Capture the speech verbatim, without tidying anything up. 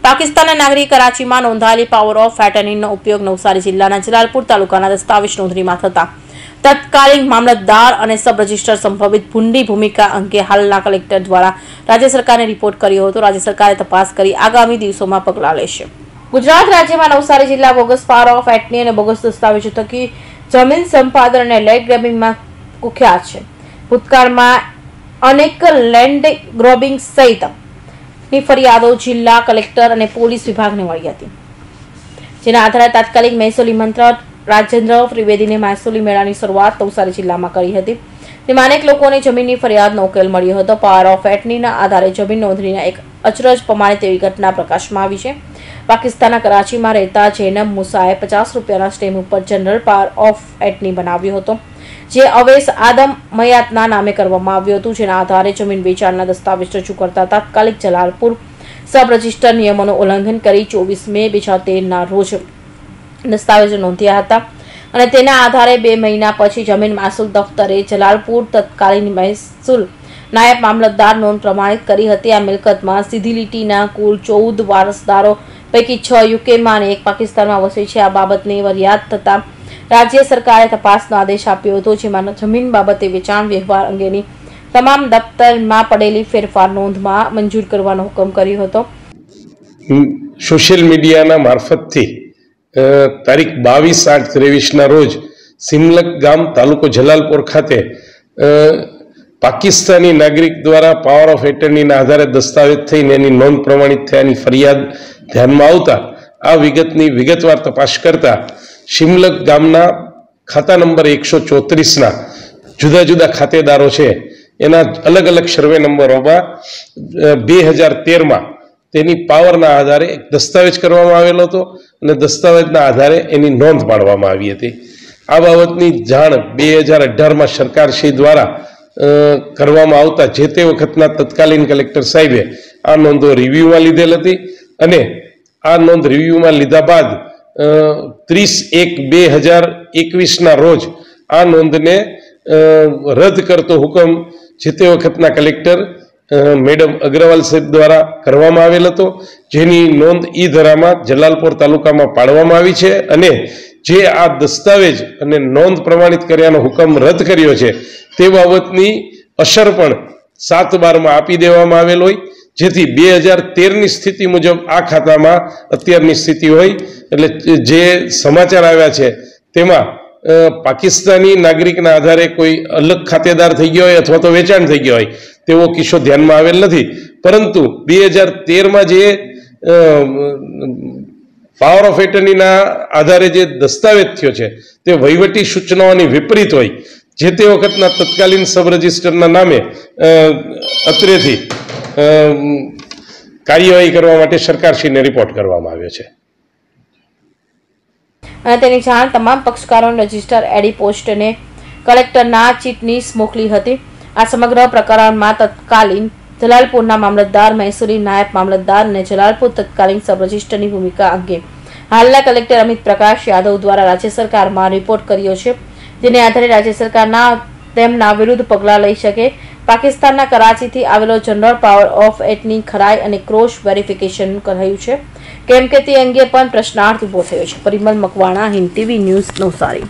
પાકિસ્તાનના નાગરિક કરાચીમાં નોંધાયેલી પાવર ઓફ એટર્નીનો ઉપયોગ નવસારી જિલ્લાના જલાલપુર તાલુકાના દસ્તાવેજ નોંધણીમાં થતા તત્કાલીન મામલતદાર અને સબ રજિસ્ટર સંભવિત ભૂંડી ભૂમિકા અંગે હાલના કલેક્ટર દ્વારા રાજ્ય સરકારને રિપોર્ટ કર્યો હતો। રાજ્ય સરકારે તપાસ કરી આગામી દિવસોમાં પગલાં લેશે। ગુજરાત રાજ્યમાં નવસારી જિલ્લા બોગસ પાવર ઓફ એટર્ની અને બોગસ દસ્તાવેજો થકી જમીન સંપાદન અને લેન્ડ ગ્રેબિંગમાં કુખ્યાત છે। ભૂતકાળમાં અનેક લેન્ડ ગ્રેબિંગ સહિત ની ફરિયાદો જિલ્લા કલેક્ટર અને પોલીસ વિભાગને મળી હતી, જેના આધારે તાત્કાલિક મહેસૂલી મંત્રી રાજેન્દ્ર ત્રિવેદીને મહેસૂલી મેળાની શરૂઆત નવસારી જિલ્લામાં કરી હતી। તેમાં અનેક લોકોને જમીનની ફરિયાદનો ઉકેલ મળ્યો હતો। પાવર ઓફ એટર્નીના આધારે જમીન નોંધણીના એક અચરજ પ્રમાણે તેવી ઘટના પ્રકાશમાં આવી છે। પાકિસ્તાનના કરાચીમાં રહેતા જૈનબ મુસાએ પચાસ રૂપિયાના સ્ટેમ્પ ઉપર જનરલ પાવર ઓફ એટર્ની બનાવ્યો હતો, જે અવેશ આદમ મયાતના નામે કરવામાં આવ્યું હતું, જેના આધારે જમીન વેચાણના દસ્તાવેજ રજૂ કરતા તાત્કાલિક જલાલપુર સબ રજિસ્ટર નિયમોનું ઉલ્લંઘન કરી ચોવીસ મે બે હજાર તેરના રોજ દસ્તાવેજો નોંધ્યા હતા અને તેના આધારે બે મહિના પછી જમીન મહેસૂલ દફતરે જલાલપુર તત્કાલીન મહેસૂલ નાયબ મામલતદાર નોંધ પ્રમાણિત કરી હતી। આ મિલકતમાં સીધી લીટીના કુલ ચૌદ વારસદારો પૈકી છ યુકેમાં અને એક પાકિસ્તાનમાં વસે છે। આ બાબતની ફરિયાદ થતા રાજ્ય સરકારે તપાસનો આદેશ આપ્યો હતો, જેમાં જમીન બાબતે વેચાણ વ્યવહાર અંગેની તમામ દફતરમાં પડેલી ફેરફાર નોંધમાં મંજૂર કરવાનો હુકમ કર્યો હતો। સોશિયલ મીડિયાના મારફતથી તારીખ બાવીસ આઠ ત્રેવીસના રોજ સિમલક ગામ તાલુકો જલાલપુર ખાતે પાકિસ્તાની નાગરિક દ્વારા પાવર ઓફ એટર્નીના આધારે દસ્તાવેજ થઈને એની નોંધ પ્રમાણિત થયાની ફરિયાદ ધ્યાનમાં આવતા આ વિગતની વિગતવાર તપાસ કરતા સિમલક ગામના ખાતા નંબર એકસો ચોત્રીસના જુદા જુદા ખાતેદારો છે, એના અલગ અલગ સર્વે નંબરોમાં બે હજાર તેરમાં તેની પાવરના આધારે એક દસ્તાવેજ કરવામાં આવેલો હતો અને દસ્તાવેજના આધારે એની નોંધ પાડવામાં આવી હતી। આ બાબતની જાણ બે હજાર અઢારમાં સરકારશ્રી દ્વારા કરવામાં આવતા જે તે વખતના તત્કાલીન કલેક્ટર સાહેબે આ નોંધો રિવ્યુમાં લીધેલ હતી અને આ નોંધ રિવ્યુમાં લીધા બાદ ત્રીસ એક બે હજાર એકવીસના રોજ આ નોંધને રદ કરતો હુકમ જે તે વખતના કલેક્ટર મેડમ અગ્રવાલ સાહેબ દ્વારા કરવામાં આવેલ હતો, જેની નોંધ ઈ ધરામાં જલાલપુર તાલુકામાં પાડવામાં આવી છે અને જે આ દસ્તાવેજ અને નોંધ પ્રમાણિત કર્યાનો હુકમ રદ કર્યો છે તે બાબતની અસર પણ સાત બારમાં આપી દેવામાં આવેલ હોય, જેથી બે હજાર તેરની સ્થિતિ મુજબ આ ખાતામાં અત્યારની સ્થિતિ હોય એટલે જે સમાચાર આવ્યા છે તેમાં પાકિસ્તાની નાગરિકના આધારે કોઈ અલગ ખાતેદાર થઈ ગયો હોય અથવા તો વેચાણ થઈ ગયો હોય તેવો કિસ્સો ધ્યાનમાં આવેલ નથી, પરંતુ બે હજાર તેરમાં જે પાવર ઓફ એટર્નીના આધારે જે દસ્તાવેજ થયો છે તે વહીવટી સૂચનાઓની વિપરીત હોય, જે તે વખતના તત્કાલીન સબ રજિસ્ટરના નામે અત્રેથી કાર્યવાહી કરવા માટે સરકારશ્રીને રિપોર્ટ કરવામાં આવ્યો છે અને તેની જાણ તમામ પક્ષકારોને રજિસ્ટર એડી પોસ્ટને કલેક્ટરના ચીટનીસ મોકલી હતી। આ સમગ્ર પ્રકરણમાં તત્કાલીન જલાલપુરના મામલતદાર, મહેસૂલી નાયબ મામલતદાર અને જલાલપુર તત્કાલીન સબ રજિસ્ટરની ભૂમિકા અંગે હાલના કલેક્ટર અમિત પ્રકાશ યાદવ દ્વારા રાજ્ય સરકારમાં રિપોર્ટ કર્યો છે, જેને આધારે રાજ્ય સરકારના તેમના વિરુદ્ધ પગલાં લઈ શકે। પાકિસ્તાનના કરાચીથી આવેલો જનરલ પાવર ઓફ એટર્ની ખરાઈ અને ક્રોસ વેરિફિકેશન કરાયું છે, કેમ કે તે અંગે પણ પ્રશ્નાર્થ ઉભો થયો છે। Parimal Makwana, Hind TV news, Navsari.